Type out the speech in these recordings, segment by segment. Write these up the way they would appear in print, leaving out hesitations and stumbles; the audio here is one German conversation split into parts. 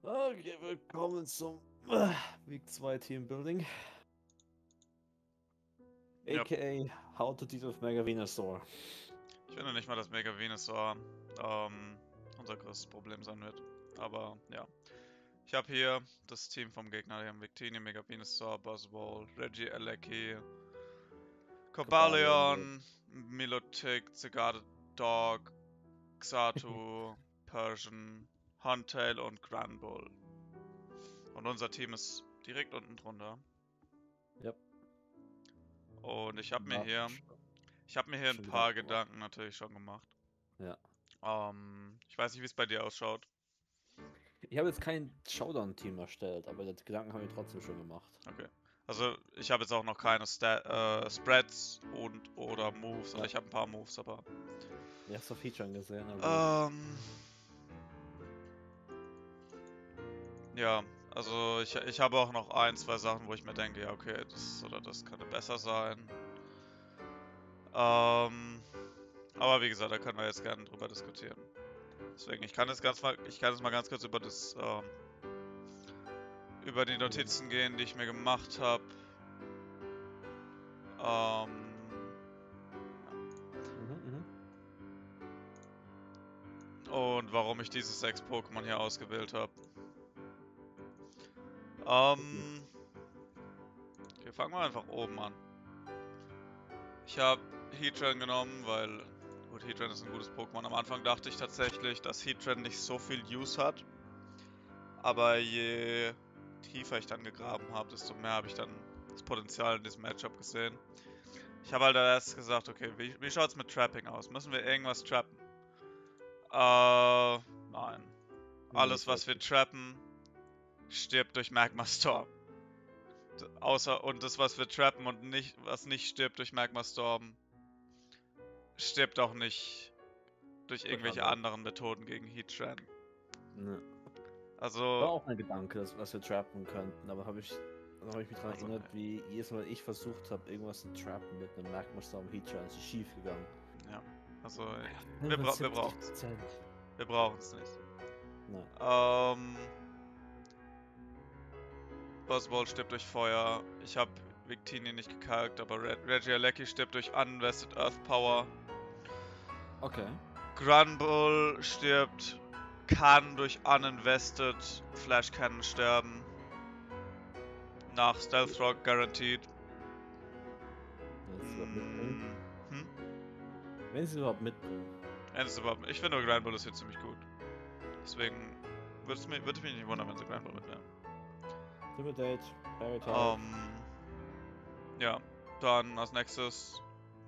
Okay, willkommen zum Week 2 Teambuilding. Ja. AKA How to Deal with Mega Venusaur. Ich finde nicht mal, dass Mega Venusaur unser größtes Problem sein wird. Aber ja. Ich habe hier das Team vom Gegner. Wir haben Victini, Mega Venusaur, Buzzwole, Reggie Alecki, Cobalion, Milotic, Cigarda Dog, Xatu, Persian, Huntail und Granbull. Und unser Team ist direkt unten drunter. Yep. Und ich habe mir hier ein Schon paar Gedanken Gedanken natürlich schon gemacht. Ja. Ich weiß nicht, wie es bei dir ausschaut. Ich habe jetzt kein Showdown-Team erstellt, aber die Gedanken habe ich trotzdem schon gemacht. Okay. Also ich habe jetzt auch noch keine Spreads und oder Moves. Also Ja. ich habe ein paar Moves, aber. Ich habe Sophie schon gesehen, also. Ja, also ich habe auch noch ein, zwei Sachen, wo ich mir denke, ja okay, das oder das könnte besser sein. Aber wie gesagt, da können wir jetzt gerne drüber diskutieren. Deswegen, ich kann jetzt mal ganz kurz über über die Notizen gehen, die ich mir gemacht habe. Und warum ich diese 6 Pokémon hier ausgewählt habe. Okay, fangen wir einfach oben an. Ich habe Heatran genommen, weil, gut, Heatran ist ein gutes Pokémon. Am Anfang dachte ich tatsächlich, dass Heatran nicht so viel Use hat. Aber je tiefer ich dann gegraben habe, desto mehr habe ich dann das Potenzial in diesem Matchup gesehen. Ich habe halt erst gesagt, okay, wie schaut es mit Trapping aus? Müssen wir irgendwas trappen? Nein. Alles, was wir trappen, stirbt durch Magma Storm. Und das, was wir trappen und was nicht stirbt durch Magma Storm, stirbt auch nicht durch irgendwelche anderen Methoden gegen Heatran. Ne. Also. War auch ein Gedanke, was wir trappen könnten, aber habe ich mich daran erinnert, wie jedes Mal ich versucht habe, irgendwas zu trappen mit einem Magma Storm Heatran, ist schief gegangen. Ja, also wir brauchen es. Wir brauchen es nicht. Nein. Buzzwole stirbt durch Feuer. Ich habe Victini nicht gekalkt, aber Reggie Alecki stirbt durch Uninvested Earth Power. Okay. Granbull kann durch Uninvested Flash Cannon sterben. Nach Stealth Rock guaranteed. Wenn sie es überhaupt mitbringen. Ich finde Granbull ist hier ziemlich gut. Deswegen würde es mich nicht wundern, wenn sie Granbull mitnehmen. Intimidate, Fairy Type. Ja, dann als nächstes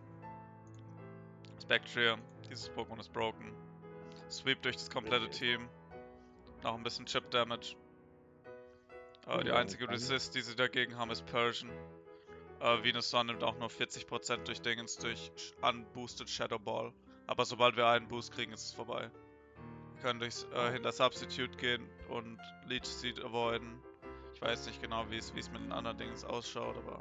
Spectrium. Dieses Pokémon ist broken. Sweep durch das komplette Team. Noch ein bisschen Chip Damage. Die einzige Resist, die sie dagegen haben, ist Persian. Venusaur nimmt auch nur 40% durch Dingens, durch Unboosted Shadow Ball. Aber sobald wir einen Boost kriegen, ist es vorbei. Wir können hinter Substitute gehen und Leech Seed avoiden. Ich weiß nicht genau, wie es mit den anderen Dingen ausschaut, aber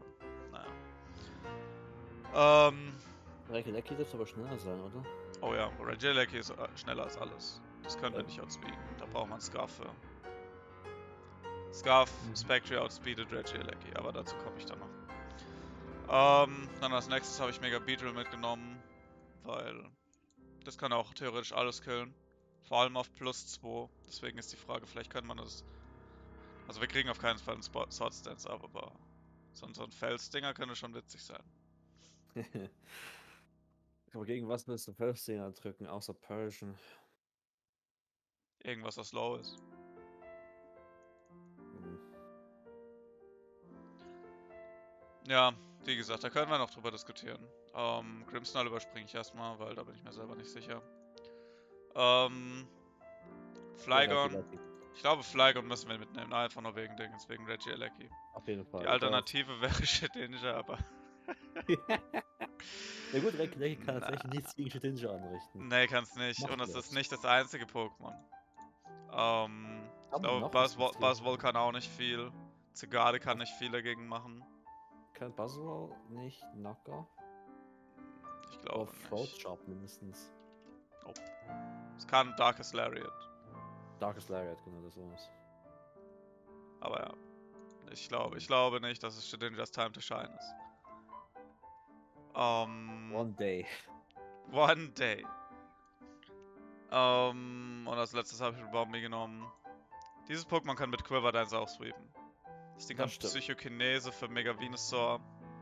naja. Regieleki dürfte aber schneller sein, oder? Oh ja, Regieleki ist schneller als alles. Das können wir nicht outspeeden. Da braucht man Scarf für. Scarf, Spectre outspeedet Regieleki, aber dazu komme ich dann noch. Dann als nächstes habe ich Mega Beetle mitgenommen, weil das kann auch theoretisch alles killen. Vor allem auf +2. Deswegen ist die Frage, vielleicht kann man das. Also wir kriegen auf keinen Fall einen Sword Stance ab, aber so ein Felsdinger könnte schon witzig sein. Aber gegen was willst du Felsdinger drücken, außer Persian? Irgendwas, was low ist. Ja, wie gesagt, da können wir noch drüber diskutieren. Grimmsnarl überspringe ich erstmal, weil da bin ich mir selber nicht sicher. Flygon. Ich glaube, Flygon müssen wir mitnehmen, einfach nur wegen Dingens, wegen Reggie Alecki. Auf jeden Fall. Die Alternative wäre Shedinja, aber. Ja gut, Regieleki kann tatsächlich nichts gegen Shedinja anrichten. Nee, kann's nicht. Und es ist nicht das einzige Pokémon. Ich glaube, Buzzwole kann auch nicht viel. Cigarde kann nicht viel dagegen machen. Kann Buzzwole nicht Knocker? Ich glaube nicht. Throat Chop mindestens. Oh. Es kann Darkest Lariat. Darkest Lariat, genau, das war's. Aber ja. Ich glaube nicht, dass es Shedinja's Time to Shine ist. One day. One day. Und als letztes habe ich Bombi genommen. Dieses Pokémon kann mit Quiver Dance auch sweepen. Das Ding Das hat stimmt. Psychokinese für Mega Venusaur.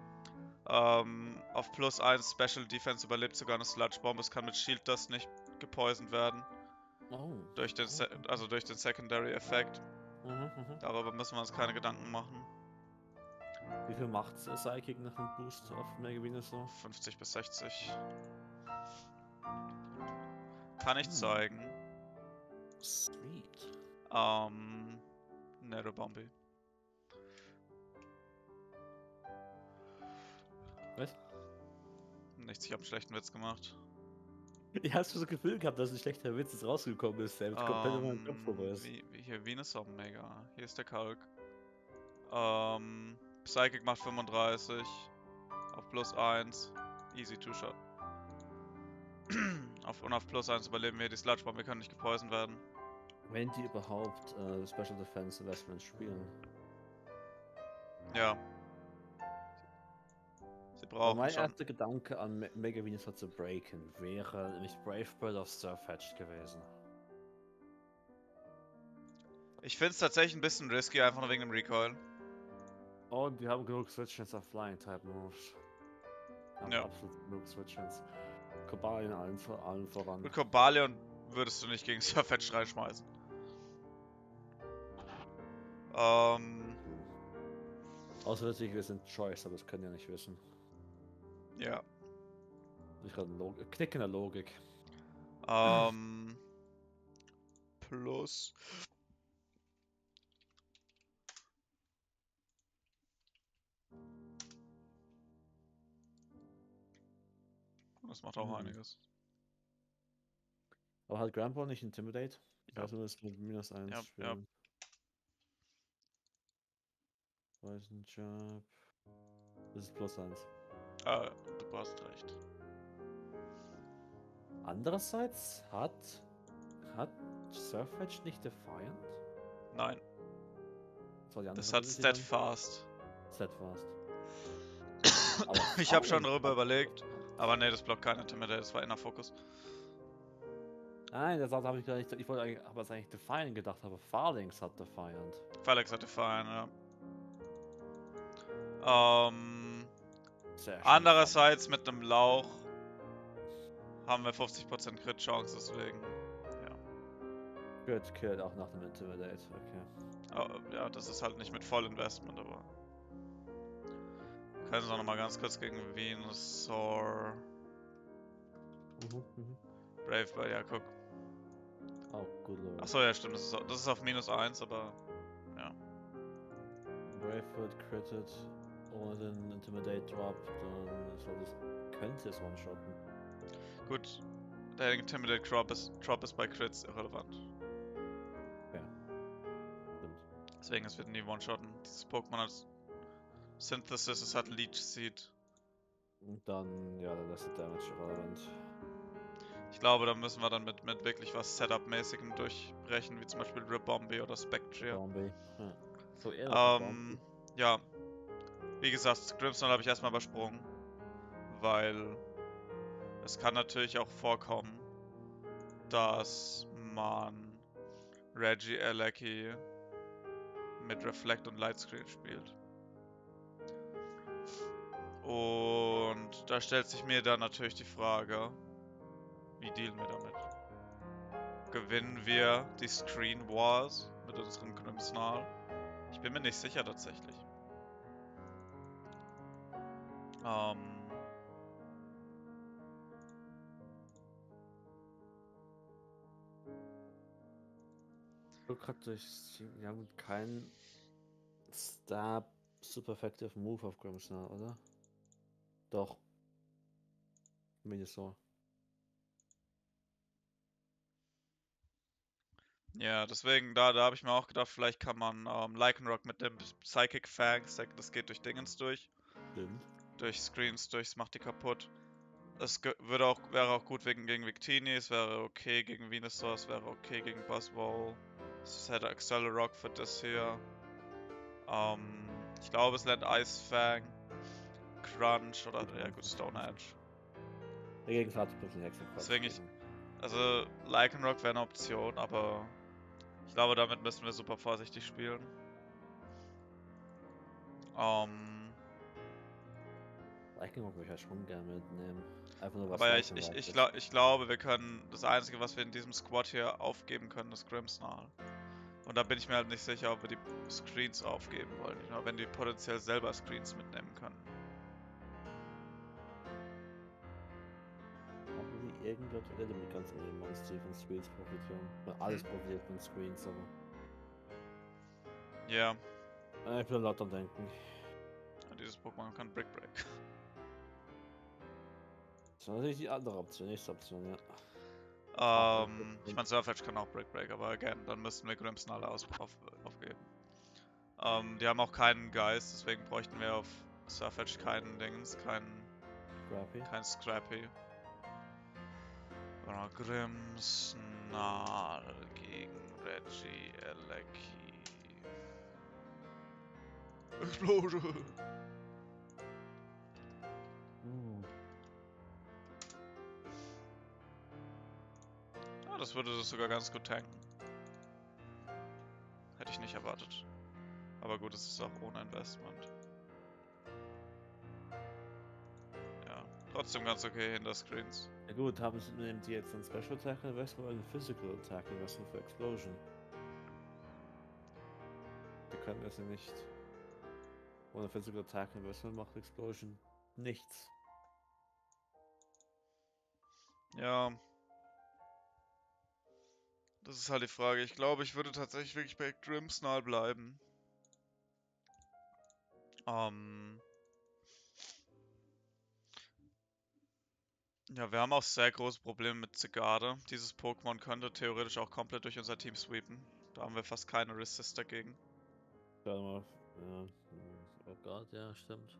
Auf plus 1 Special Defense überlebt sogar eine Sludge Bomb. Es kann mit Shield Dust nicht gepoisoned werden. Oh. Durch den, also durch den Secondary Effekt. Mhm. Darüber müssen wir uns keine Gedanken machen. Wie viel macht Psychic nach dem Boost auf Mega Venusaur? 50 bis 60. Kann ich Hm. zeigen. Sweet. Nero Bombi. Was? Nichts, ich habe einen schlechten Witz gemacht. Ich hast du so das Gefühl gehabt, dass ein schlechter Witz jetzt rausgekommen ist, der jetzt komplett in meinem Kopf vorbei ist. Hier Venus Omega. Hier ist der Kalk. Psychic macht 35. Auf plus 1. Easy Two-Shot. Und auf plus 1 überleben wir die Sludge Bomb. Wir können nicht gepoisoned werden. Wenn die überhaupt Special Defense Investments spielen. Ja. Sie Aber brauchen mein schon. erster Gedanke an Mega Venusaur zu breaken wäre nämlich Brave Bird auf Surfetched gewesen. Ich finde es tatsächlich ein bisschen risky, einfach nur wegen dem Recoil. Und wir haben genug Switch-Chance auf Flying-Type Moves. Haben Ja. absolut genug Switch-Chance. Kobalien allen voran. Mit Cobalion würdest du nicht gegen Surfetch reinschmeißen. Außer natürlich, wir sind Choice, aber das können wir nicht wissen. Ja. Ich gerade Knick in der Logik. Plus. Das macht auch einiges. Aber hat Grandpa nicht Intimidate? Ich Ja. weiß nur, dass mit minus 1 Ja, spielen. Poison Jab. Das ist plus 1. Du hast recht. Andererseits hat Surfetch nicht Defiant? Nein, Das war die andere das hat Ability dann? Steadfast. Steadfast. Ich habe schon darüber überlegt, aber nee, das blockt kein Intimidate, das war Inner Focus. Nein, das habe ich gar nicht. Ich wollte eigentlich, aber es eigentlich Defiant gedacht, aber Farlings hat Defiant. Felix hat Defiant, ja. Sehr schön. Andererseits mit einem Lauch haben wir 50% Crit Chance, deswegen. Good Kill auch nach dem Intimidate, okay. Ja, das ist halt nicht mit Vollinvestment, aber. Können Sie noch mal ganz kurz gegen Venusaur. Brave Bird, ja, guck. Oh, good lord. Achso, ja, stimmt, das ist auf minus 1, aber. Ja. Brave Bird critted ohne den Intimidate Drop, dann soll das. Könnte es one-shotten. Gut. Der Intimidate Drop ist bei Crits irrelevant. Ja. Stimmt. Deswegen, es wird nie one-shotten. Dieses Pokémon hat Synthesis, es hat Leech Seed. Und dann, ja, dann ist der Damage irrelevant. Ich glaube, da müssen wir dann mit wirklich was Setup-mäßigem durchbrechen, wie zum Beispiel Ribombee oder Spectria. Bombi. Ja. So eher Ja. Wie gesagt, Grimmsnarl habe ich erstmal übersprungen. Weil es kann natürlich auch vorkommen, dass man Regieleki mit Reflect und Lightscreen spielt. Und da stellt sich mir dann natürlich die Frage, wie dealen wir damit? Gewinnen wir die Screen Wars mit unserem Grimmsnarl? Ich bin mir nicht sicher tatsächlich. Wir haben keinen Stab Super Effective Move auf Grimmsnarl, oder? Doch. Venusaur. Ja, deswegen, da habe ich mir auch gedacht, vielleicht kann man Lycanroc mit dem Psychic Fangs, das geht durch Dingens durch. Stimmt. Durch Screens, das macht die kaputt. Es wäre auch gut gegen Victini, es wäre okay gegen Venusaur, es wäre okay gegen Buzzwole. Es hätte Accelerock für das hier. Ich glaube, es lernt Eisfang, Crunch oder ja gut, Stone Edge. Dagegen hat es plötzlich Hexenkreuz. Deswegen also Lycanroc wäre eine Option, aber ich glaube, damit müssen wir super vorsichtig spielen. Lycanroc würde ich halt schon gerne mitnehmen. Einfach nur was Aber ja, Lycanroc ich glaube, wir können, das Einzige, was wir in diesem Squad hier aufgeben können, ist Grimmsnarl. Und da bin ich mir halt nicht sicher, ob wir die Screens aufgeben wollen, wenn die potenziell selber Screens mitnehmen können. Haben die irgendwas damit ganzen Monster von Screens profitieren? Weil alles profitiert von Screens, aber. Ja. Ich will laut am Denken. Dieses Pokémon kann Brick Break. Das ist natürlich die andere Option, nächste Option, ja. Ich meine, Surfetch kann auch Brick Break, aber again, dann müssten wir Grimmsnarl aufgeben. Die haben auch keinen Geist, deswegen bräuchten wir auf Surfetch keinen Dings, keinen Scrappy. Grimmsnarl gegen Regieleki. Explosion! Ja, das würde das sogar ganz gut tanken. Hätte ich nicht erwartet. Aber gut, es ist auch ohne Investment. Ja, trotzdem ganz okay hinter Screens. Ja gut, nehmen die jetzt ein Special Attack Investment oder ein Physical Attack Investment für Explosion? Die können das ja nicht. Ohne Physical Attack Investment macht Explosion nichts. Ja. Das ist halt die Frage. Ich glaube, ich würde tatsächlich wirklich bei Grimmsnarl bleiben. Ja, wir haben auch sehr große Probleme mit Zygarde. Dieses Pokémon könnte theoretisch auch komplett durch unser Team sweepen. Da haben wir fast keine Resist dagegen. Warte mal. Ja. Oh Gott, ja, stimmt.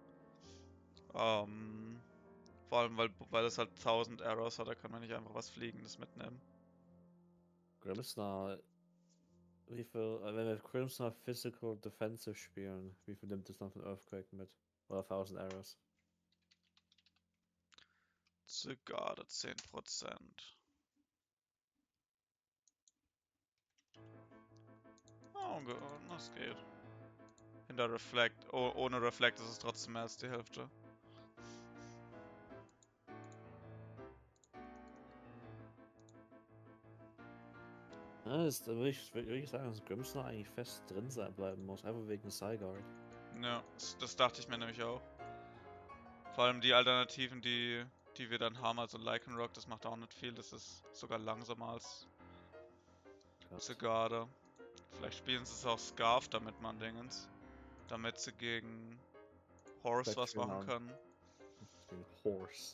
Vor allem, weil es halt 1000 Arrows hat, da kann man nicht einfach was Fliegendes mitnehmen. Grimmsnarl. Wie viel, wenn wir Grimmsnarl Physical Defensive spielen, wie viel nimmt das dann von Earthquake mit? Oder 1000 Arrows? Zygarde 10%. Oh, das geht. Hinter Reflect. Oh, ohne Reflect ist es trotzdem mehr als die Hälfte. Ja, da würde ich sagen, dass Grimmsnarl eigentlich fest drin sein bleiben muss, einfach wegen Zygarde. Ja, das dachte ich mir nämlich auch. Vor allem die Alternativen, die wir dann haben, also Lycanroc, das macht auch nicht viel. Das ist sogar langsamer als Zygarde. Vielleicht spielen sie es auch Scarf, damit man Dingens. Damit sie gegen Horse was machen können. Gegen Horse.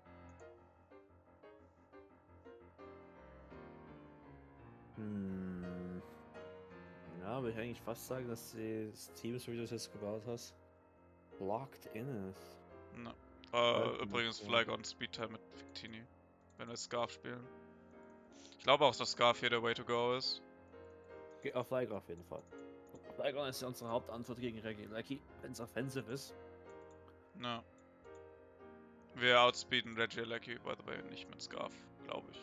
Ja, würde ich eigentlich fast sagen, dass das Team, so wie du es jetzt gebaut hast, locked in ist. Ne. Übrigens Flygon Speedtime mit Victini, wenn wir Scarf spielen. Ich glaube auch, dass Scarf hier der Way to go ist. Auf Flygon auf jeden Fall. Flygon ist ja unsere Hauptantwort gegen Regieleki, wenn es offensive ist. Ja. Wir outspeeden Regieleki, by the way, nicht mit Scarf, glaube ich.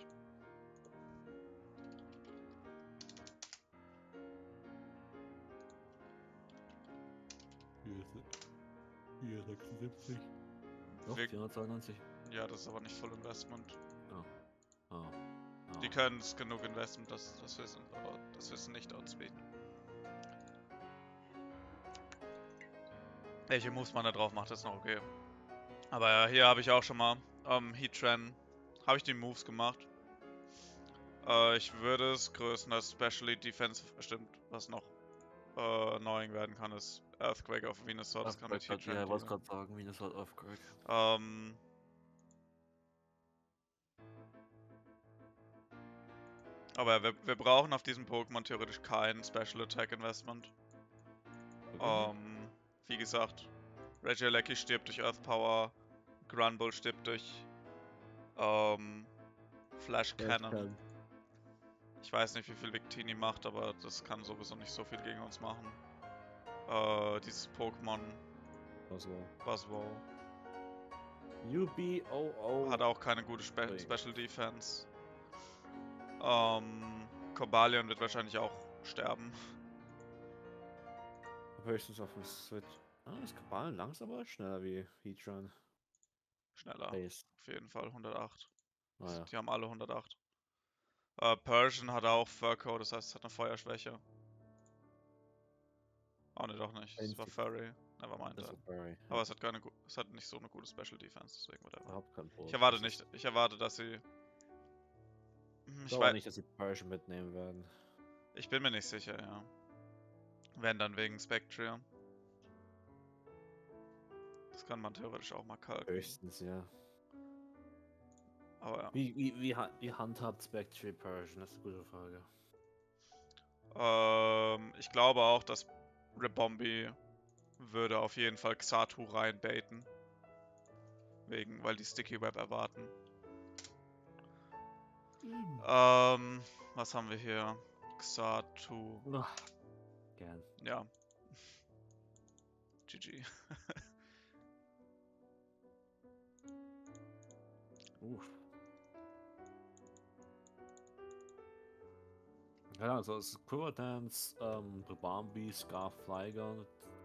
Hier 76. Doch, 492. Ja, das ist aber nicht Full Investment. Oh. Die können es genug Investment, dass wir es nicht outspeeden. Welche Moves man da drauf macht, ist noch okay. Aber ja, hier habe ich auch schon mal Heatran, habe ich die Moves gemacht. Ich würde es größtenteils Specially Defensive bestimmt, was noch annoying werden kann, ist Earthquake auf Venusaur, das kann mit Heatran. Ja, ich wollte gerade sagen, Venusaur Earthquake. Aber wir brauchen auf diesem Pokémon theoretisch kein Special Attack Investment. Wie gesagt, Regieleki stirbt durch Earth Power, Grunbull stirbt durch Flash Cannon. Ich weiß nicht, wie viel Victini macht, aber das kann sowieso nicht so viel gegen uns machen. Dieses Pokémon. Also, Buzzwow. UBOO. Hat auch keine gute Ui. Special Defense. Cobalion wird wahrscheinlich auch sterben. Höchstens auf dem Switch. Ist Kabal langsam aber schneller wie Heatran. Schneller. Pace. Auf jeden Fall 108. Naja. Die haben alle 108. Persian hat auch Furcoat, das heißt, es hat eine Feuerschwäche. Oh ne, doch nicht. Es war Furry. Nevermind. Das ist Furry. Aber es hat nicht so eine gute Special Defense, deswegen whatever. Überhaupt kein Problem. Ich erwarte, dass sie. Ich glaube nicht, dass sie Persian mitnehmen werden. Ich bin mir nicht sicher, ja. Wenn dann wegen Spectrium. Das kann man theoretisch auch mal kalken. Höchstens, ja. Aber ja. Wie handhabt Spectre Persian? Das ist eine gute Frage. Ich glaube auch, dass Ribombee würde auf jeden Fall Xatu reinbaiten. Weil die Sticky Web erwarten. Was haben wir hier? Xatu. Gern. Ja. GG. Ja, also es ist Quiver Dance, Ribombee, Scarf Flygon,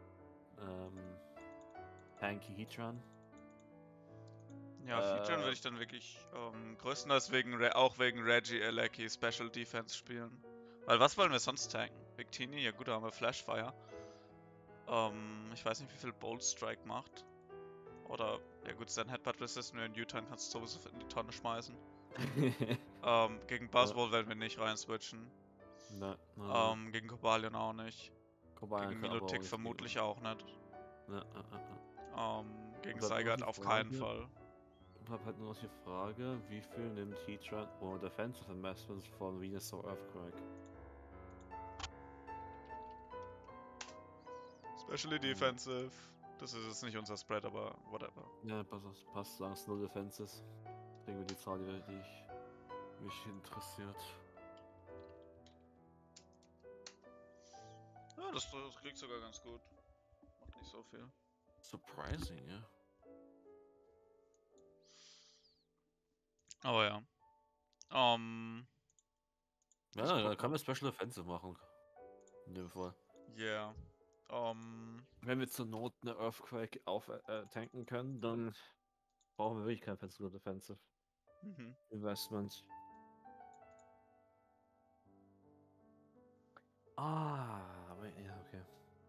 Tanky Heatran. Ja, Heatran würde ich dann wirklich größtenteils auch wegen Reggie Alecki Special Defense spielen. Weil was wollen wir sonst tanken? Victini? Ja gut, da haben wir Flashfire. Ich weiß nicht, wie viel Bolt Strike macht. Oder, ja gut, sein Headbutt Resist nur in U-Turn kannst du sowieso in die Tonne schmeißen. Gegen Buzzwole werden wir nicht rein switchen. Gegen Cobalion auch nicht. Gegen Milotic vermutlich auch nicht. Gegen Zygarde auf keinen Fall. Ich habe halt nur noch die Frage, wie viel nimmt Heatran ohne Defensive Investments von Venusaur Earthquake? Especially Defensive. Das ist jetzt nicht unser Spread, aber whatever. Ja, passt, solange es 0 Defense ist. Kriegen wir die Zahl, die mich interessiert. Ja, das kriegt sogar ganz gut. Macht nicht so viel. Surprising, ja. Aber ja. Ja, da kann man Special Offensive machen. In dem Fall. Yeah. Wenn wir zur Not eine Earthquake tanken können, dann brauchen wir wirklich kein Special Defensive Investment. Aber ja, okay.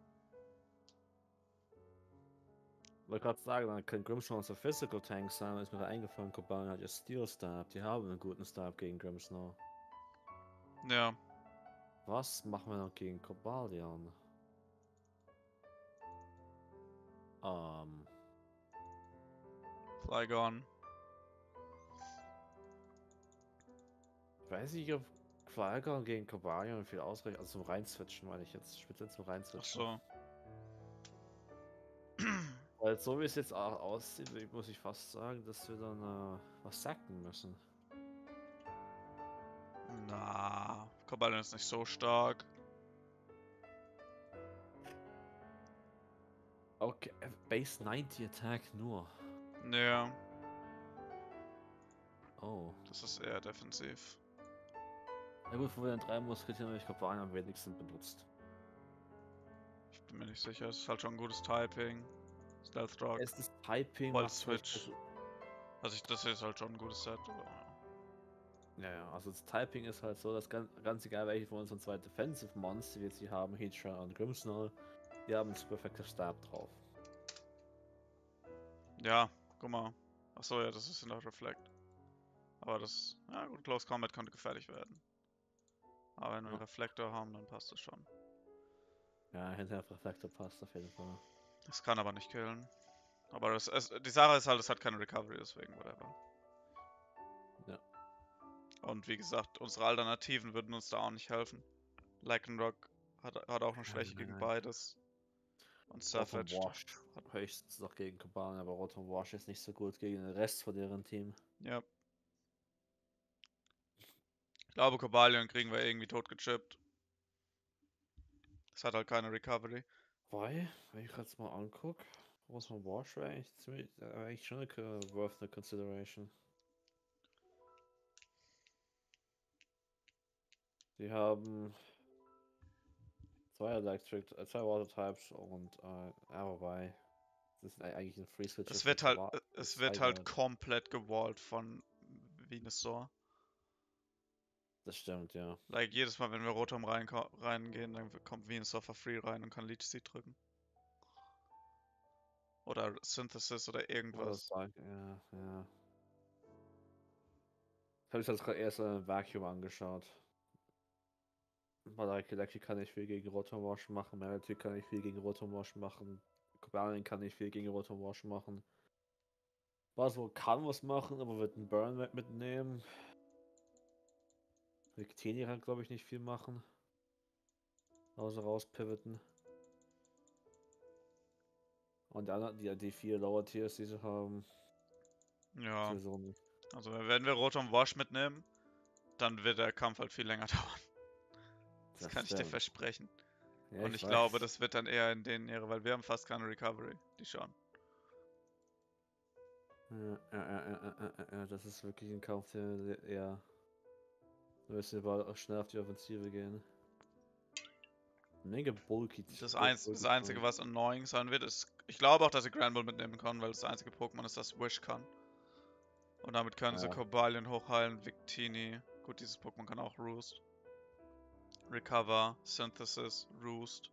Ich wollte gerade sagen, dann kann Grimmsnarl unser Physical Tank sein, ist mir da eingefallen, Cobalion hat ja Steel Stab, die haben einen guten Stab gegen Grimmsnarl. Ja. Was machen wir noch gegen Cobalion? Flygon. Ich weiß nicht, ob Flygon gegen Cobalion viel ausreicht, also zum Reinswitchen, meine ich jetzt, speziell zum Reinswitchen. Ach so. Weil so wie es jetzt auch aussieht, muss ich fast sagen, dass wir dann was sacken müssen. Na, Cobalion ist nicht so stark. Okay, Base 90 Attack nur. Ja. Oh. Das ist eher defensiv. Ja gut, wo wir dann 3 Musketiere habe ich Cobalion am wenigsten benutzt. Ich bin mir nicht sicher, es ist halt schon ein gutes Typing. Stealth Rock. Es ist Typing. Voll Switch. Also das hier ist halt schon ein gutes Set. Ja, also das Typing ist halt so, dass ganz egal welche von unseren 2 Defensive Monster, die wir jetzt hier haben, Heatran und Grimmsnarl, die haben das perfekte Stab drauf. Ja, guck mal. Achso, ja, das ist in der Reflect. Aber das, ja gut, Close Combat könnte gefährlich werden. Aber wenn wir einen Reflektor haben, dann passt das schon. Ja, hinterher Reflektor passt auf jeden Fall. Das kann aber nicht killen. Aber die Sache ist halt, es hat keine Recovery, deswegen whatever. Ja. Und wie gesagt, unsere Alternativen würden uns da auch nicht helfen. Lycanroc hat auch eine Schwäche gegen beides. Und Savage hat höchstens noch gegen Cobalion, aber Rotom Wash ist nicht so gut gegen den Rest von deren Team. Ja. Ich glaube, Cobalion kriegen wir irgendwie tot gechippt. Es hat halt keine Recovery. Wobei, wenn ich gerade mal angucke, was man Wash wäre eigentlich, eigentlich schon worth a consideration. Die haben zwei Electric, zwei Water Types und ja, wobei, das ist eigentlich ein Free Switch. Es wird halt komplett gewallt von Venusaur. Das stimmt, ja. Like, jedes Mal, wenn wir Rotom reingehen, dann kommt Venusaur for free rein und kann Leech Seed drücken. Oder Synthesis oder irgendwas. Ja, ja. Ich habe mich jetzt gerade erst ein Vacuum angeschaut. Malaki kann nicht viel gegen Rotom Wash machen, Melody kann nicht viel gegen Rotom Wash machen, Cobalin kann nicht viel gegen Rotom Wash machen. Baswo kann was machen, aber wird einen Burn mitnehmen. Victini kann, glaube ich, nicht viel machen. Außer rauspivoten. Und die anderen, die 4 Lower Tiers, die sie haben. Ja. Sowieso nicht. Also, wenn wir Rotom Wash mitnehmen, dann wird der Kampf halt viel länger dauern. Das kann ich dir versprechen. Ja, und ich glaube, das wird dann eher in denen Ehre, weil wir haben fast keine Recovery. Die schon. Ja, das ist wirklich ein Kampf, der eher. Wir müssen aber auch schnell auf die Offensive gehen. Mega bulky. Das Einzige, was annoying sein wird, ist. Ich glaube auch, dass sie Granbull mitnehmen kann, weil das einzige Pokémon ist, das Wish kann. Und damit können sie Cobalion hochheilen, Victini. Gut, dieses Pokémon kann auch Roost. Recover, Synthesis, Roost.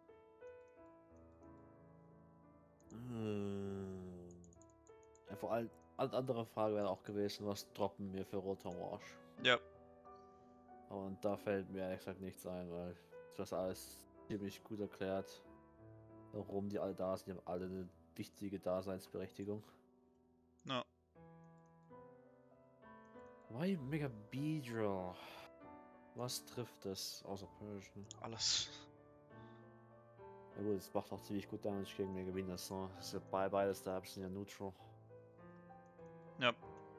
Ja, vor allem, andere Frage wäre auch gewesen, was droppen wir für Rotom Wash? Ja. Und da fällt mir ehrlich gesagt nichts ein, weil das alles ziemlich gut erklärt, warum die alle da sind. Die haben alle eine wichtige Daseinsberechtigung. Ja. Why Mega Beedrill? Was trifft es außer Persian? Alles. Ja gut, es macht auch ziemlich gut Damage gegen Mega Venusaur. Das ist ja beide Stabs sind ja neutral. Ja.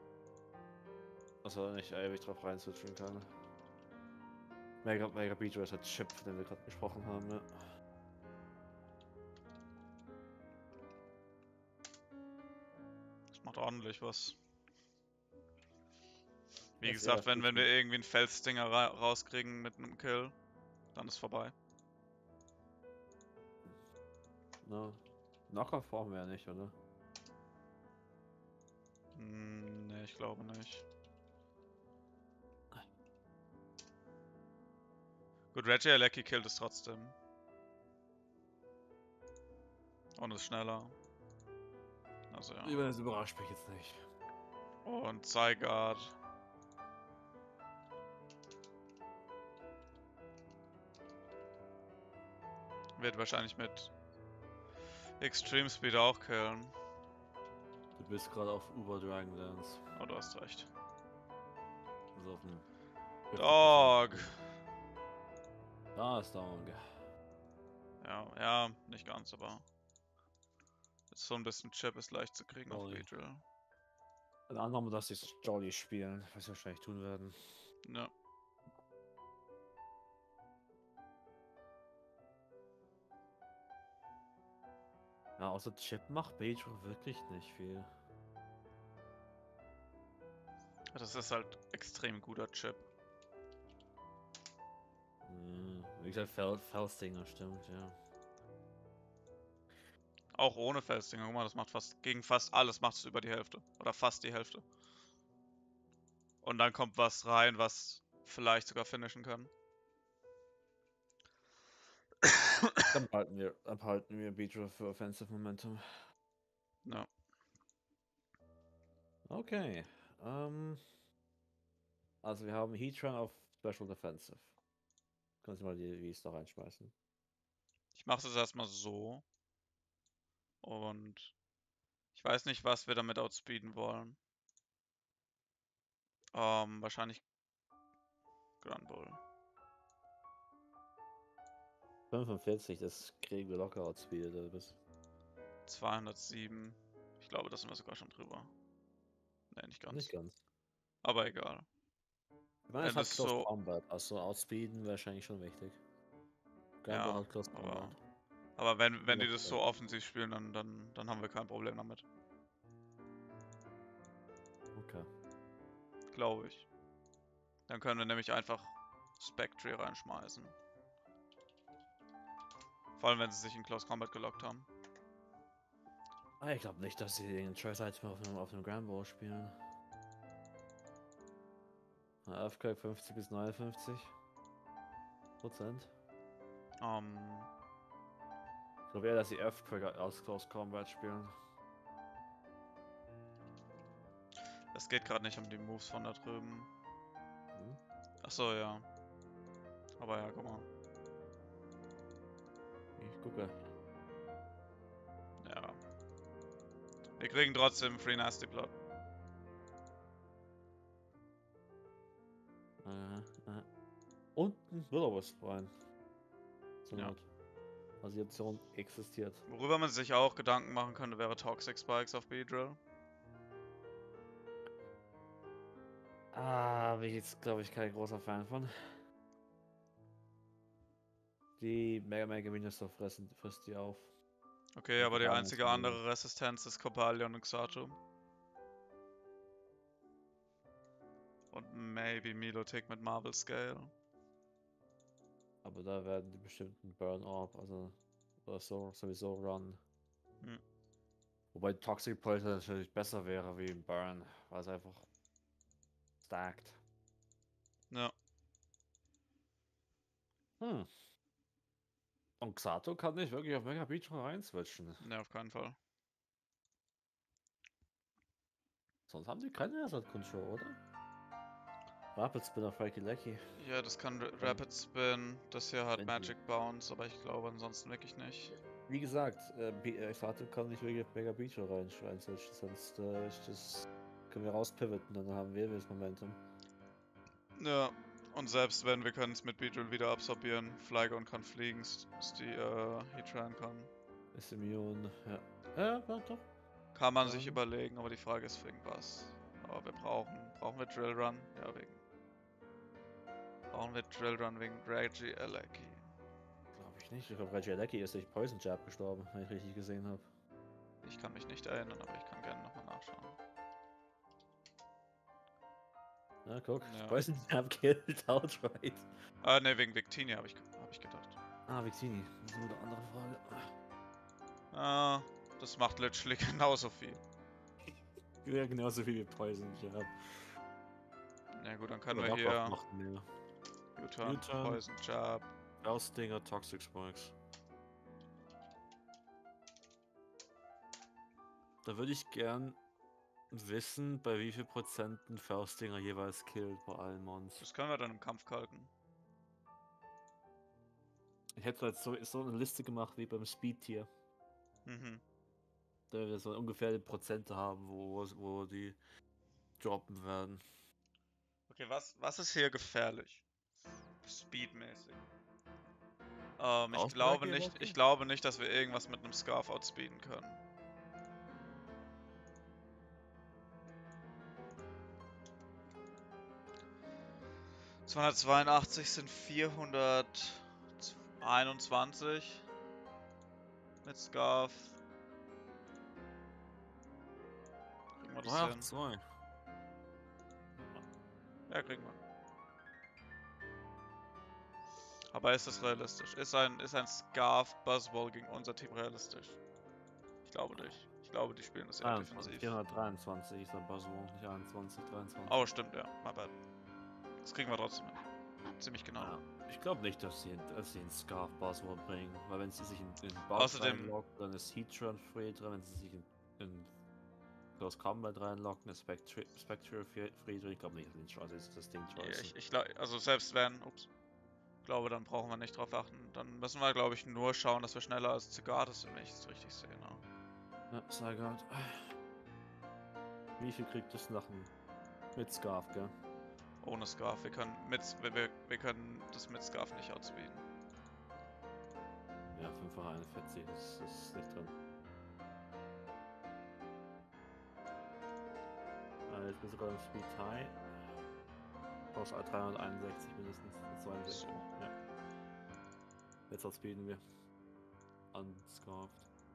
Also nicht ewig drauf rein switchen kann. Mega Beedrill ist der Chip, von dem wir gerade gesprochen haben, ja. Das macht ordentlich was. Wie gesagt, wenn wir irgendwie einen Felsdinger rauskriegen mit einem Kill, dann ist vorbei. No. Knockoff brauchen wir ja nicht, oder? Ne, ich glaube nicht. Gut, Regieleki killt es trotzdem. Und ist schneller. Also ja. Ich meine, das überrascht mich jetzt nicht. Und Zygarde. Wird wahrscheinlich mit Extreme Speed auch killen. Du bist gerade auf Uber Dragonlance. Oh, du hast recht. Also auf dem Dog! Da ist Dog. Ja, nicht ganz, aber ist so ein bisschen Chip ist leicht zu kriegen auf Beedrill. In Annahme, dass sie Jolly spielen, was sie wahrscheinlich tun werden. Ja. Ja, außer Chip macht Beedrill wirklich nicht viel. Das ist halt extrem guter Chip. Wie gesagt, Felsdinger stimmt, ja. Auch ohne Felsdinger, guck mal, das macht gegen fast alles macht es über die Hälfte. Oder fast die Hälfte. Und dann kommt was rein, was vielleicht sogar finishen kann. Dann halten wir Beedrill für Offensive Momentum. Ja. Okay. Also wir haben Heatran auf Special Defensive. Können Sie mal die Vs da reinschmeißen? Ich mache es erstmal so. Und ich weiß nicht, was wir damit outspeeden wollen. Wahrscheinlich Granbull. 45, das kriegen wir locker outspeedet bis. 207. Ich glaube, das sind wir sogar schon drüber. Ne, nicht ganz. Nicht ganz. Aber egal. Ich meine, es hat Close Combat, also outspeeden wahrscheinlich schon wichtig. Granbull hat Close Combat. Aber wenn Ja, die das so offensiv spielen, dann haben wir kein Problem damit. Okay. Glaube ich. Dann können wir nämlich einfach Spectre reinschmeißen. Vor allem, wenn sie sich in Close Combat gelockt haben. Ah, ich glaube nicht, dass sie den Choice mehr auf einem Grand Ball spielen. Earthquake 50 bis 59%. Ich glaube eher, dass sie Earthquake aus Close Combat spielen. Es geht gerade nicht um die Moves von da drüben. Hm? Achso, ja. Aber ja, guck mal. Ich gucke. Ja. Wir kriegen trotzdem Free Nasty Blood. Und ein Will-O-Wisp rein. Zur Ja. Not. Also die Option existiert. Worüber man sich auch Gedanken machen könnte, wäre Toxic Spikes auf Beedrill. Bin ich jetzt, glaube ich, kein großer Fan von. Die Mega Minions frisst die auf. Okay, Und aber die Cobalion einzige ist andere Resistenz ist Cobalion und Xatu. Und maybe Milotic mit Marvel Scale. Aber da werden die bestimmten Burn Orb, also oder so sowieso run. Hm. Wobei Toxic Pulse natürlich besser wäre wie im Burn, weil es einfach stacked. Ja. Und Xato kann nicht wirklich auf Mega Beach rein switchen. Ne, auf keinen Fall. Sonst haben die keine Asset Control, oder? Rapid Spin auf Frankie Lecky. Ja, das kann Rapid Spin. Das hier hat Wenn Magic Bounce, aber ich glaube ansonsten wirklich nicht. Wie gesagt, Xato kann nicht wirklich auf Mega Beach rein switchen, sonst können wir rauspivoten, dann haben wir das Momentum. Ja. Und selbst wenn, wir können es mit Beedrill wieder absorbieren. Flygon kann fliegen, Heatran kann. Ist immun, ja. Ja, doch. Kann man sich überlegen, aber die Frage ist wegen was. Aber wir brauchen wir Drill Run? Ja, brauchen wir Drill Run wegen Regieleki? Glaube ich nicht. Ich glaube, Regieleki ist durch Poison Jab gestorben, wenn ich richtig gesehen habe. Ich kann mich nicht erinnern, aber ich kann gerne nochmal nachschauen. Na, guck. Ja. Poison Jab killed outright. Ne, wegen Victini habe ich gedacht. Victini. Das ist eine andere Frage. Das macht literally genauso viel. Ja, genauso viel wie Poison Jab. Ja gut, dann können wir hier U-Turn, Poison Jab. Faustdinger, Toxic Spikes. Da würde ich gern wissen, bei wie viel Prozent ein Faustdinger jeweils killt bei allen Mons. Das können wir dann im Kampf kalken. Ich hätte jetzt so eine Liste gemacht wie beim Speed-Tier. Mhm. Da wir so ungefähr die Prozente haben, wo die droppen werden. Okay, was ist hier gefährlich? Speedmäßig. Ich glaube nicht, dass wir irgendwas mit einem Scarf outspeeden können. ...282 sind 421 mit Scarf. Kriegen wir das hin? 2. Ja, kriegen wir. Aber ist das realistisch? Ist ein Scarf Buzzwall gegen unser Team realistisch? Ich glaube nicht. Ich glaube, die spielen das eher defensiv. 423 ist ein Buzzwall, nicht 21, 23. Oh, stimmt, ja. My bad. Das kriegen wir trotzdem hin. Ziemlich genau. Ja, ich glaube nicht, dass sie einen Scarf Buzzwall bringen, weil wenn sie sich in Außerdem reinlocken, dann ist Heatran free drin, wenn sie sich in Close Combat reinlocken, ist Spectre free drin. Ich glaube nicht, dass den Chance ist, das Ding ja, also selbst wenn, ich glaube, dann brauchen wir nicht drauf achten. Dann müssen wir, glaube ich, nur schauen, dass wir schneller als Zygarde sind, wenn ich es richtig sehe. Ne? Ja, Zygarde. Wie viel kriegt das mit Scarf, gell? Ohne Scarf. Wir können das mit Scarf nicht outspeeden. Ja, 5 41, das ist nicht drin. Jetzt bin ich sogar im Speed High. Pauschal 361 mindestens. 62. So. Ja. Jetzt outspeeden wir. unscarfed.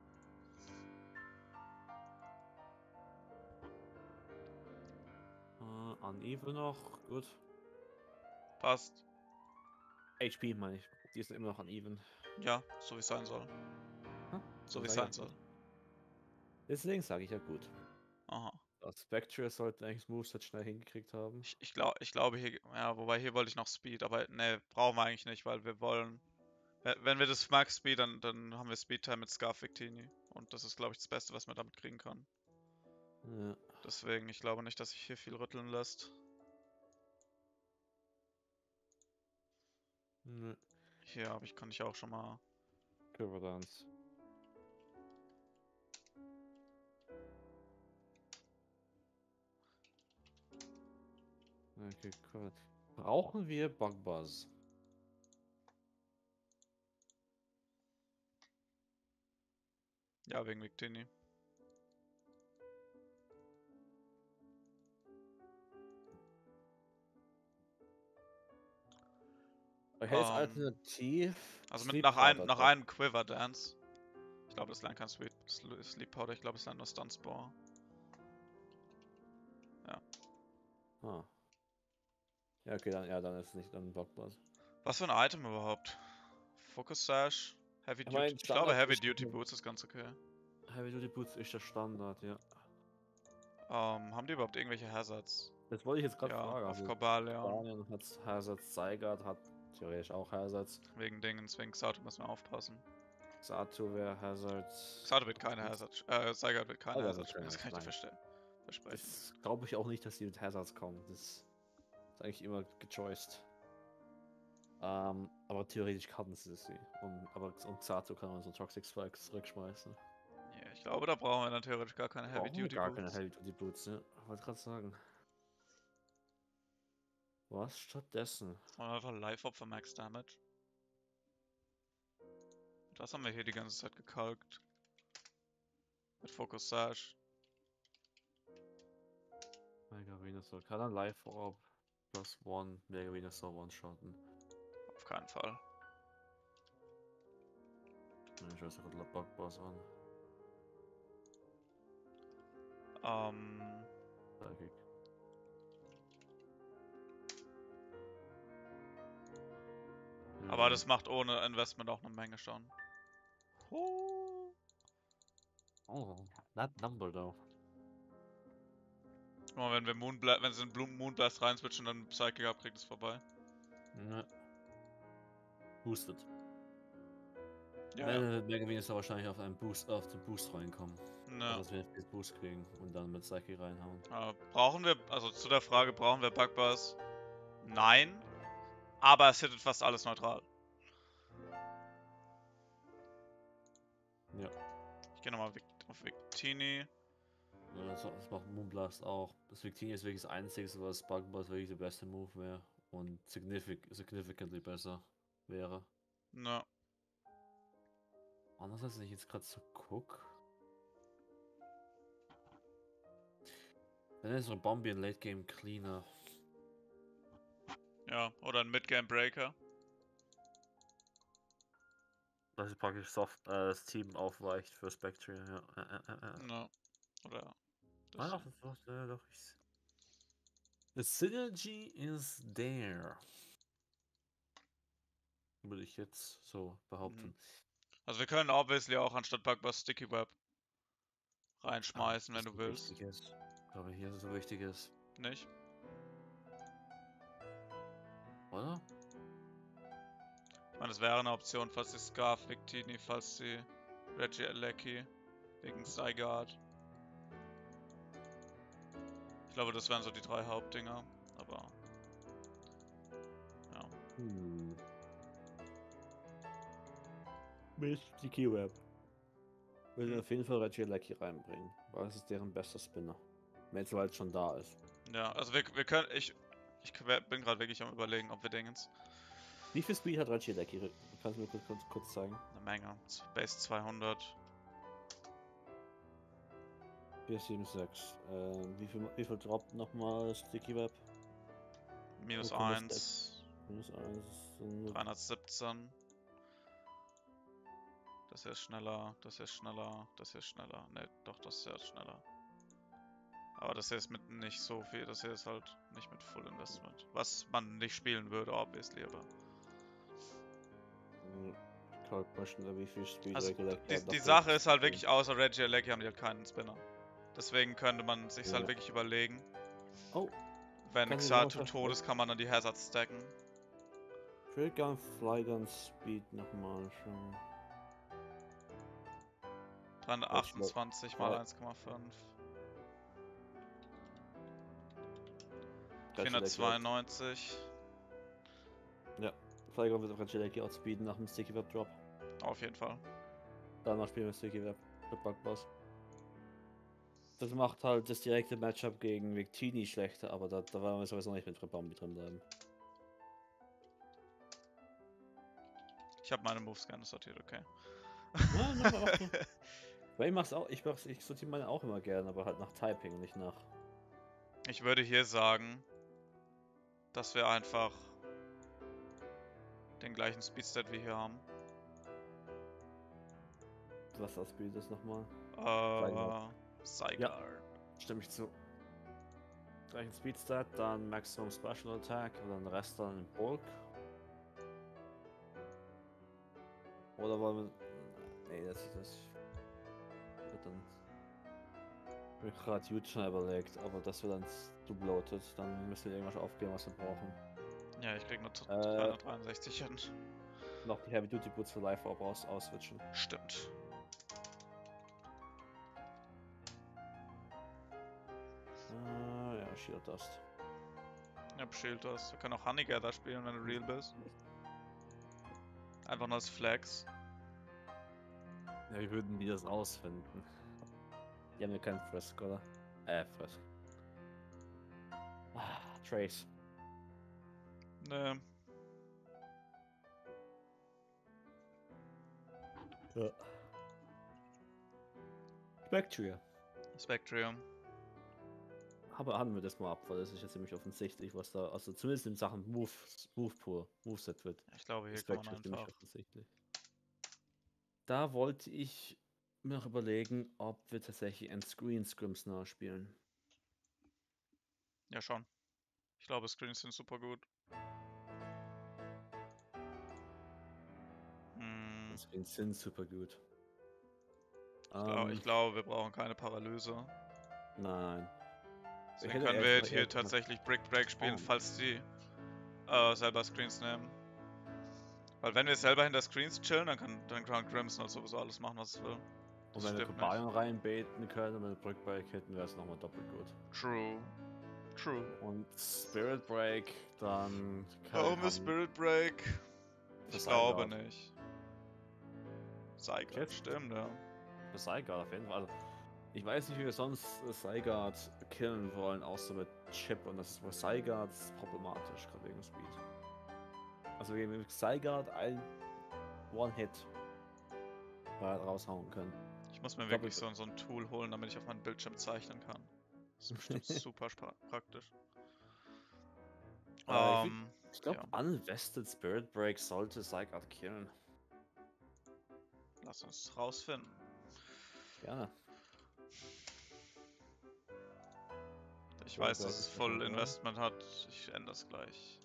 Uneven noch, gut. Passt. HP meine ich. Die ist immer noch uneven. Ja, so wie es sein soll. Hm? So wie Das es sag sein ich soll. gut. Deswegen sage ich ja gut. Aha. Das Spectre sollte eigentlich das Moveset schnell hingekriegt haben. Ich glaube hier, ja, wobei hier wollte ich noch Speed, aber ne, brauchen wir eigentlich nicht, weil wir wollen, wenn wir das Max Speed, dann haben wir Speed Time mit Scarf Victini. Und das ist, glaube ich, das Beste, was man damit kriegen kann. Ja. Deswegen, ich glaube nicht, dass sich hier viel rütteln lässt. Nö. Hier kann ich auch schon mal. Cover Dance. Okay, cool. Brauchen wir Bugbuzz? Ja, wegen Victini. Okay, jetzt alternativ. Also Sleep nach Powder doch. einem Quiver Dance. Ich glaube, das lernt kein Sleep Powder, ich glaube, es lernt nur Stun Spore. Ja. Ah. Ja, okay, dann ist es nicht dann Bugbuzz. Was für ein Item überhaupt? Focus Sash? Heavy Duty? mein, Ich glaube, Standard Heavy ist Duty Boots ist ganz okay. Heavy Duty Boots ist der Standard, ja. Haben die überhaupt irgendwelche Hazards? Das wollte ich jetzt gerade Ja, fragen. auf Also, Cobalion. Cobalion hat Hazards, Zygarde hat theoretisch auch Hazards. Wegen Dingens, wegen Xatu müssen wir aufpassen. Xatu wäre Hazards. Xatu wird keine Hazards. Zygarde wird keine Zygarde Hazards wird spielen, das keine, kann ich dir nein. versprechen. Das glaube ich auch nicht, dass die mit Hazards kommen. Das ist eigentlich immer gechoiced. Aber theoretisch kann sie. Und Xatu kann man so Toxic Spikes zurückschmeißen. Ja, ich glaube, da brauchen wir dann theoretisch gar keine Heavy Brauchen wir Duty gar Boots. keine Heavy Duty Boots, ne? Wollte gerade sagen. Was stattdessen? Und einfach Life Op für Max Damage. Das haben wir hier die ganze Zeit gekalkt. Mit Focus Sash. Mega Venusaur. Kann er Life Orb plus 1 Mega Venusaur one-shotten? Auf keinen Fall. Ich weiß nicht, was Bugboss an. Psychic. Aber das macht ohne Investment auch eine Menge schon. Oh, that number though. Guck mal, wenn sie in Moonblast reinswitchen und dann Psychic abkriegt, ist vorbei. Ne. Boosted. Ja, Wenn Mega Venusaur wahrscheinlich auf den Boost reinkommen. ja. Dass wir jetzt Boost kriegen und dann mit Psychic reinhauen. Brauchen wir, also zu der Frage, brauchen wir Bugbuzz? Nein. Aber es hittet fast alles neutral. Ja. Ich gehe nochmal auf Victini. Ja, das macht Moonblast auch. Das Victini ist wirklich das einzige, was Bugboss wirklich der beste Move wäre. Und significantly besser wäre. Ja. Andererseits, wenn ich jetzt gerade so gucke. Dann ist so ein Bombi ein Late Game Cleaner. Ja, oder ein Midgame Breaker. Das ist praktisch das Team aufweicht für Spectre, ja. Ja. Oder. Doch. The synergy is there. Würde ich jetzt so behaupten. Also wir können obviously auch anstatt Bugbuzz Sticky Web reinschmeißen, wenn du willst. Aber hier so wichtig ist. Nicht? Oder? Ich meine, das wäre eine Option, falls die Scarf Victini, falls die Reggie Alecki wegen Zygarde. Ich glaube, das wären so die 3 Hauptdinger, aber ja. Mit Sticky Web. Will auf jeden Fall Reggie Alecki reinbringen, weil es ist deren bester Spinner. Wenn es halt schon da ist. Ja, also wir können, ich bin gerade wirklich am Überlegen, ob wir Dingens. Wie viel Speed hat Reggie Alecki? Kannst du mir kurz zeigen? Eine Menge. Base 200. 476. Wie viel droppt nochmal Sticky Web? Minus 0,6. 1. Minus 1 sind 317. Das hier ist schneller, das hier ist schneller, das hier ist schneller. Ne, doch, das hier ist schneller. Aber das hier ist mit nicht so viel, das hier ist halt nicht mit Full Investment. Was man nicht spielen würde, obviously, aber. Call Question, wie viel Speed Also, Regulate die Sache ist halt wirklich, außer Reggie Alecki haben die halt keinen Spinner. Deswegen könnte man sich halt wirklich überlegen. Oh, Wenn kann ich Xatu nochmal tot ist, kann man dann die Hazards stacken. Gun, Flygun, Speed nochmal schon. 328 mal 1,5. 492. Ja, Flygun wird auf Reggie outspeeden nach dem Sticky Web Drop. Auf jeden Fall. Danach spielen wir Sticky Web mit Bugboss. Das macht halt das direkte Matchup gegen Victini schlechter, aber da wollen wir sowieso nicht mit Rebombi drin bleiben. Ich habe meine Moves gerne sortiert, okay. Weil ich mach's auch, ich sortiere meine auch immer gerne, aber halt nach Typing und nicht nach. Ich würde hier sagen, dass wir einfach den gleichen Speedstat wie hier haben. Was das Speed ist nochmal? Zygarde. Ja, stimme ich zu. Gleichen Speedstat, dann Maximum Special Attack und dann Rest dann in Bulk. Oder wollen wir. Nee, das wird dann. Ich habe gerade Huge schon überlegt, aber das wird dann zu bloated. Dann müssen wir irgendwas aufgeben, was wir brauchen. Ja, ich krieg nur 363 hin. Noch die Heavy Duty Boots für Life Orb auswitchen. Stimmt. Ja, Shield Dust. Ja, Shield Dust. Wir können auch Honey Gather spielen, wenn du real bist. Einfach nur als Flex. Ja, wie würden die das rausfinden? Die haben ja keinen Frisk, oder? Frisk. Trace. Ne. Ja. Spectria. Spectrium. Aber haben wir das mal ab, weil das ist ja ziemlich offensichtlich, was da, also zumindest in Sachen Moveset wird. Ich glaube, hier Spectria kann man ziemlich einfach. offensichtlich. Da wollte ich mir noch überlegen, ob wir tatsächlich ein Screen Scrims nachspielen. Ja, schon. Ich glaube, Screens sind super gut. Screens sind super gut. Ich glaube, wir brauchen keine Paralyse. Nein. Deswegen können wir hier tatsächlich Brick Break spielen, falls die selber Screens nehmen. Weil wenn wir selber hinter Screens chillen, dann kann Crown Crimson sowieso alles machen, was es will. Und wenn wir Cobalion reinbeten können und mit Brick Break hätten, wäre es nochmal doppelt gut. True. True. Und Spirit Break, dann... Warum ist Spirit Break? Ich glaube nicht. Zygarde, stimmt, ja. Für Zygarde auf jeden Fall. Also, ich weiß nicht, wie wir sonst Zygarde killen wollen, außer mit Chip. Und das ist für Zygarde problematisch, gerade wegen Speed. Also wir mit Zygarde ein One-Hit raushauen können. Ich muss mir wirklich so ein Tool holen, damit ich auf meinem Bildschirm zeichnen kann. Das ist bestimmt super praktisch. Ich glaube, Unvested Spirit Break sollte Zygarde killen. Lass uns rausfinden. Gerne. Ich weiß, dass es Full Investment hat. Ich ändere es gleich.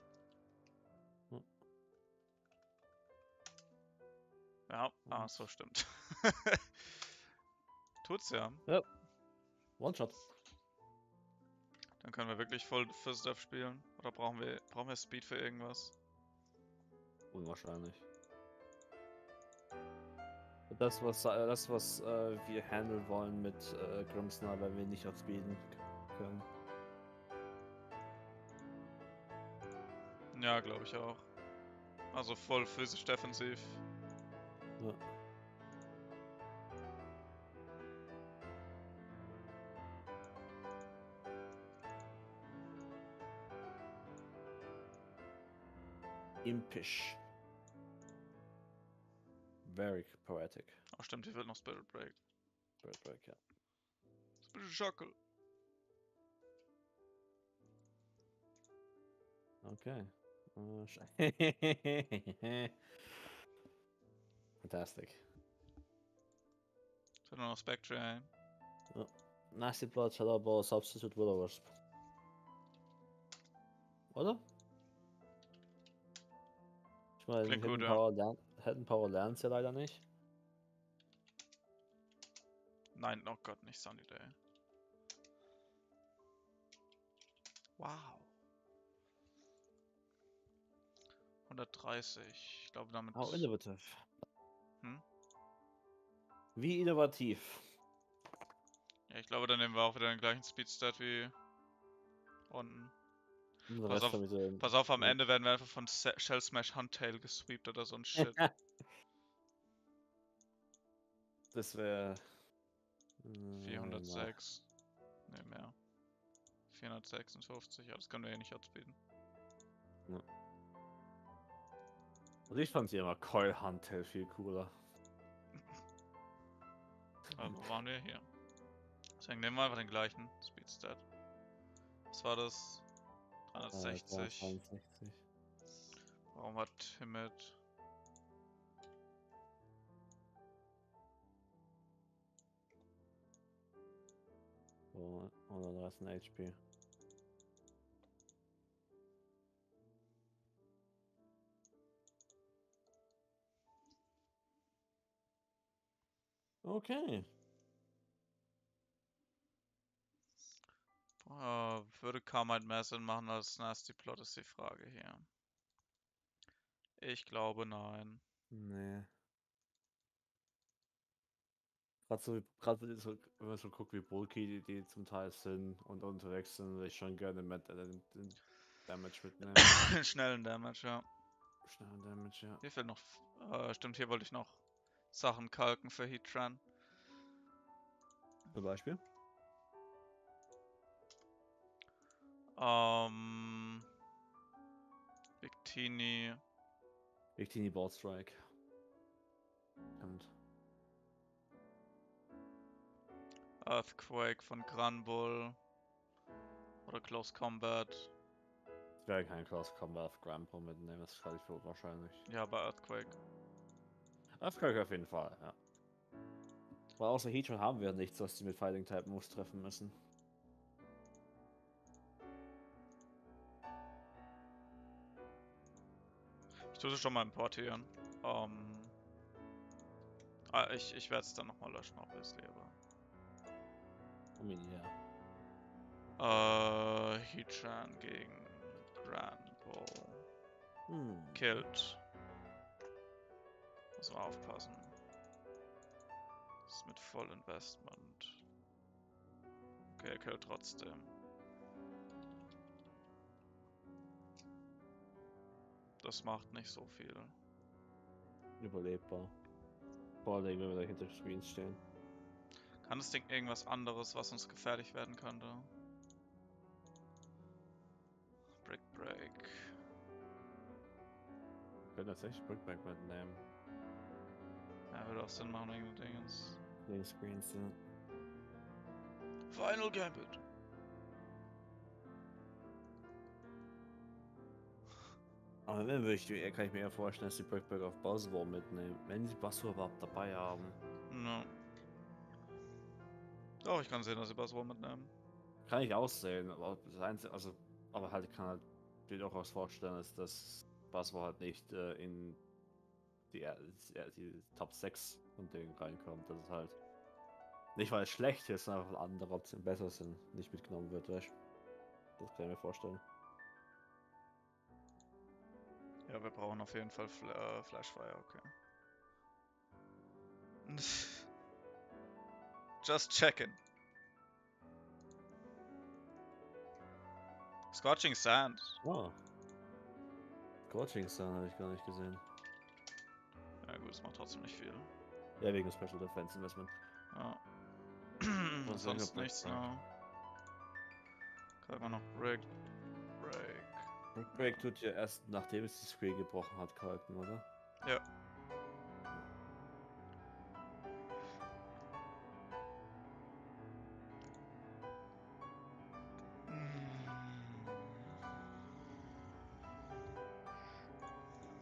Ja, so stimmt. Tut's ja. Ja. One-Shot. Dann können wir wirklich voll für Stuff spielen. Oder brauchen wir Speed für irgendwas? Unwahrscheinlich. Das, was wir handeln wollen mit Grimsnar, weil wir nicht outspeeden können. Ja, glaube ich auch. Also voll physisch defensiv. Ja. Impish. Very poetic. Ach stimmt, hier wird noch Spirit Break. Spirit Break, ja. Spirit Shackle. Okay. Fantastic. Hat nur noch Spectre. Nasty Blood hat aber Substitute Will-O-Wisp. Oder? Ich meine, Klingt gut, Hidden Power lernen sie ja leider nicht. Nein, oh Gott, nicht Sunny Day. Wow. 130. Ich glaube damit. Oh, innovativ. Hm? Wie innovativ. Ja, ich glaube, dann nehmen wir auch wieder den gleichen Speedstat wie unten. Und der Pass Rest auf, haben wir so Pass auf, am ja. Ende werden wir einfach von Shell Smash Huntail gesweept oder so ein Shit. Das wäre. 406. Ne, mehr. 456, ja, das können wir ja nicht outspeeden. Und ich fand sie immer Coil Huntail viel cooler. Aber wo waren wir hier? Deswegen nehmen wir einfach den gleichen Speedstat. Was war das? 360. 360. Warum hat Timid? So, 113 HP. Okay. Würde Carmine mehr Sinn machen als Nasty Plot, ist die Frage hier. Ich glaube nein. Nee. Gerade so, wenn man so guckt, wie bulky die zum Teil sind und unterwegs sind, würde ich schon gerne mit den Damage mitnehmen. Schnellen Damage, ja. Schnellen Damage, ja. Hier fehlt noch. Stimmt, hier wollte ich noch Sachen kalken für Heatran. Zum Beispiel? Victini. Victini Board Strike. Stimmt. Earthquake von Granbull. Oder Close Combat. Ich werde keinen Close Combat auf Grandpa mitnehmen, das halte ich für wahrscheinlich. Ja, bei Earthquake. Earthquake auf jeden Fall, ja. Aber außer Heatran haben wir nichts, was die mit Fighting Type Moves treffen müssen. Ich tue es schon mal importieren. Ich werde es dann nochmal löschen, obviously, aber. Ja. Heatran gegen Granbull. Hm. Killed. Muss man aufpassen. Das ist mit Voll Investment. Okay, er killt trotzdem. Das macht nicht so viel. Überlebbar. Vor allem, wenn wir da hinter Screens stehen. Kann das Ding irgendwas anderes, was uns gefährlich werden könnte? Brick Break. Wir können tatsächlich Brickback mitnehmen. Ja, würde auch Sinn machen wegen den Dingens. Wegen Screens, ja. Final Gambit. Aber wenn würde kann ich mir eher vorstellen, dass die Brickback auf Buzzword mitnehmen. Wenn sie Buzzword überhaupt dabei haben. No. Doch, ich kann sehen, dass sie Buzzword mitnehmen. Kann ich aussehen, aber das Einzige, also, aber halt kann halt mir durchaus vorstellen, dass das Buzzword halt nicht in die Top 6 von denen reinkommt. Das ist halt nicht, weil es schlecht ist, sondern weil andere Optionen besser sind, nicht mitgenommen wird, weißt du? Das kann ich mir vorstellen. Ja, wir brauchen auf jeden Fall Flashfire, okay. Just checking. Scorching Sand. Oh. Scorching Sun habe ich gar nicht gesehen. Ja gut, das macht trotzdem nicht viel. Ja, wegen Special Defense Investment. Ja. Was Sonst wäre nichts, Brick ne? Kann man noch Brick. Break tut ja erst nachdem es die Screen gebrochen hat, kalten, oder? Ja.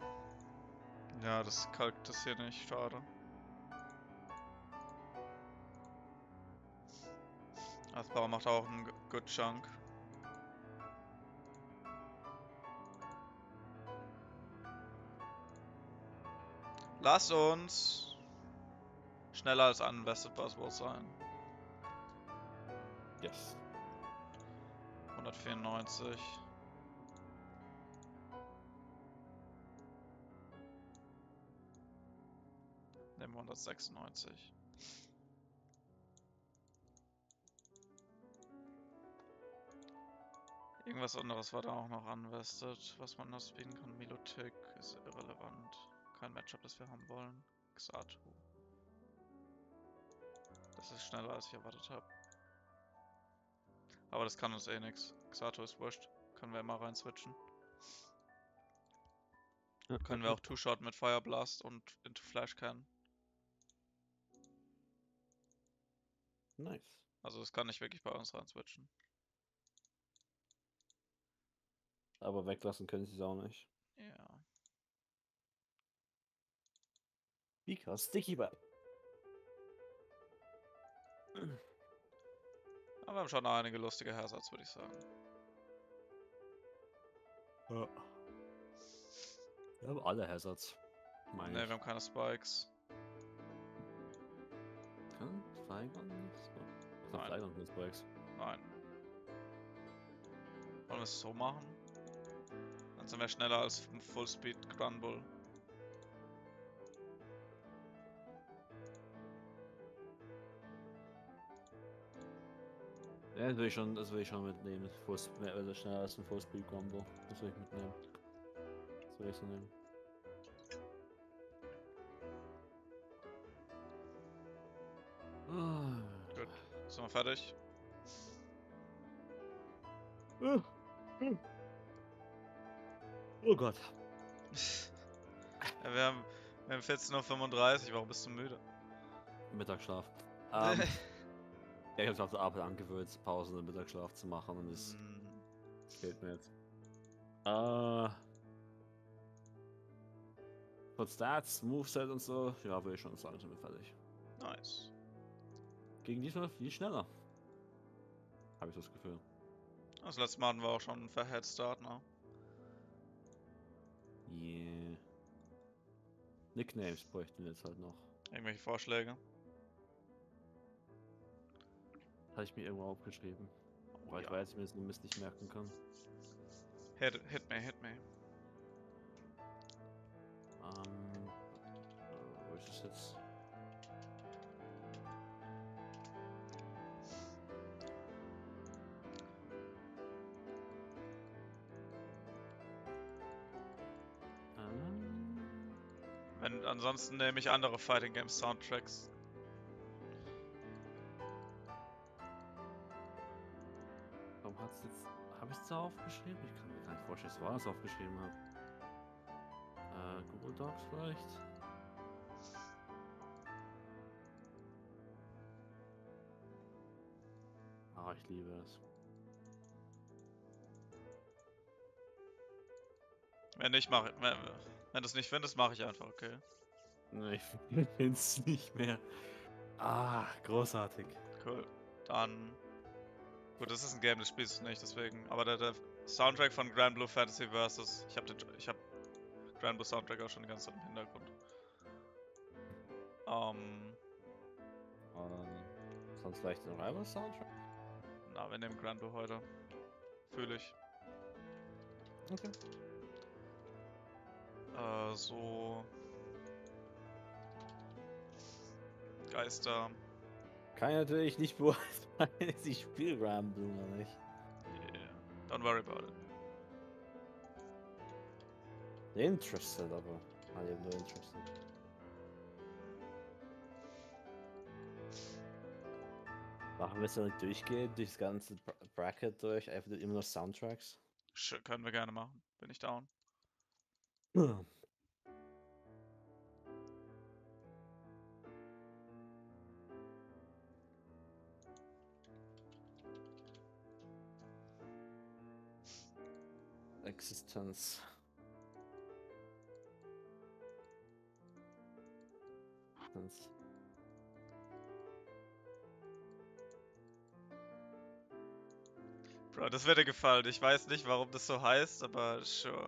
Ja, das kalkt das hier nicht, schade. Earthpower macht auch einen good chunk. Lass uns schneller als Uninvested Buzzword sein. Yes. 194. Nehmen wir 196. Irgendwas anderes war da auch noch unvested, was man das bieten kann. Milotic ist irrelevant. Kein Matchup, das wir haben wollen. Xatu. Das ist schneller, als ich erwartet habe. Aber das kann uns eh nix. Xatu ist wurscht. Können wir immer rein switchen. Können wir auch Two-Shot mit Fire Blast und into Flash Can. Nice. Also das kann nicht wirklich bei uns rein switchen. Aber weglassen können sie es auch nicht. Ja. Because Sticky Web. Aber wir haben schon einige lustige Hazards, würde ich sagen. Ja. Wir haben alle Hazards. Ne, wir haben keine Spikes. Kann Flygon nicht? So. Nein. Flygon mit Spikes. Nein. Wollen wir es so machen? Dann sind wir schneller als Full Speed Grunbull. Ja, das will ich schon mitnehmen. Also schneller als ein Full Speed Combo. Das will ich mitnehmen. Das will ich so nehmen. Gut. Sind wir fertig? Oh Gott. Ja, wir haben 14:35 Uhr, warum bist du müde? Mittagsschlaf. Ja, ich hab's auf der Arbeit angewöhnt, Pausen und Mittagsschlaf zu machen und das fehlt mir jetzt. Von Stats, Moveset und so, ja, will ich schon sagen, sind wir fertig. Nice. Gegen diesmal viel schneller. Habe ich das Gefühl. Das letzte Mal hatten wir auch schon einen Head Start, ne? Yeah. Nicknames bräuchten wir jetzt halt noch. Irgendwelche Vorschläge? Hatte ich mir irgendwo aufgeschrieben. Weil ich weiß, ich mir das Mist nicht merken kann. Hit me. Wo ist es jetzt? Ansonsten nehme ich andere Fighting Game Soundtracks. Warum hat's jetzt. Habe ich es da aufgeschrieben? Ich kann mir gar nicht vorstellen, dass ich es aufgeschrieben habe. Google Docs vielleicht? Ah, ich liebe es. Wenn du es nicht findest, mache ich einfach, okay? Ne, ich finde es nicht mehr. Ah, großartig. Cool. Dann. Gut, das ist ein Game, das spielst du nicht, deswegen. Aber der Soundtrack von Grand Blue Fantasy Versus. Ich hab Grand Blue Soundtrack auch schon die ganze Zeit im Hintergrund. Sonst vielleicht ein Rival Soundtrack? Na, wir nehmen Grand Blue heute. Fühle ich. Okay. So. Geister. Kann ich natürlich nicht beurteilen, ich spiele Ramble noch nicht. Yeah. Don't worry about it. Interested aber. Ah, ich hab nur interested. Machen wir es dann nicht durchgehen, durch das ganze Bracket durch, einfach immer nur Soundtracks? Können wir gerne machen. Bin ich down. Existence. Bro, das wird dir gefallen. Ich weiß nicht, warum das so heißt, aber sure.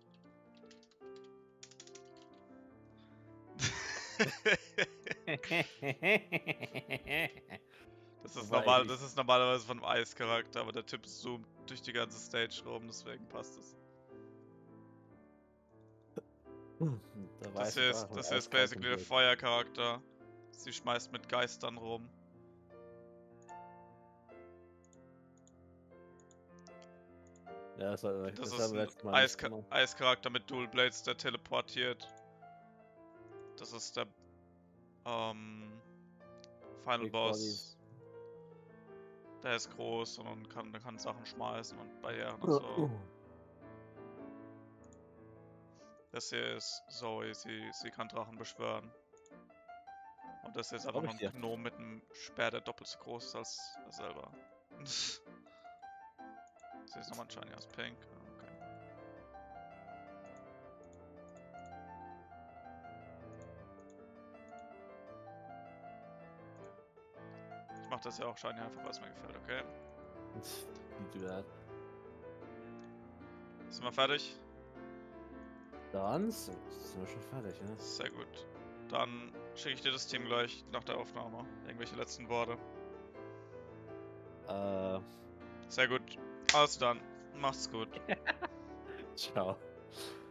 Das ist normalerweise von einem Eischarakter, aber der Typ zoomt durch die ganze Stage rum, deswegen passt es. Das hier ist basically der Feuercharakter. Sie schmeißt mit Geistern rum. Ja, das ist ein Eischarakter mit Dual Blades, der teleportiert. Das ist der Final Boss. Der ist groß und kann Sachen schmeißen und Barrieren und so. Das hier ist Zoe, sie kann Drachen beschwören. Und das hier ist einfach nur ein Gnom mit einem Speer, der doppelt so groß ist als er selber. Sie ist nochmal ein Shiny aus Pink. Okay. Ich mach das ja auch Shiny einfach, weil es mir gefällt, okay? Sind wir fertig? Dann sind wir schon fertig, ne? Sehr gut. Dann schicke ich dir das Team gleich nach der Aufnahme. Irgendwelche letzten Worte? Sehr gut. Also dann, macht's gut. Ciao.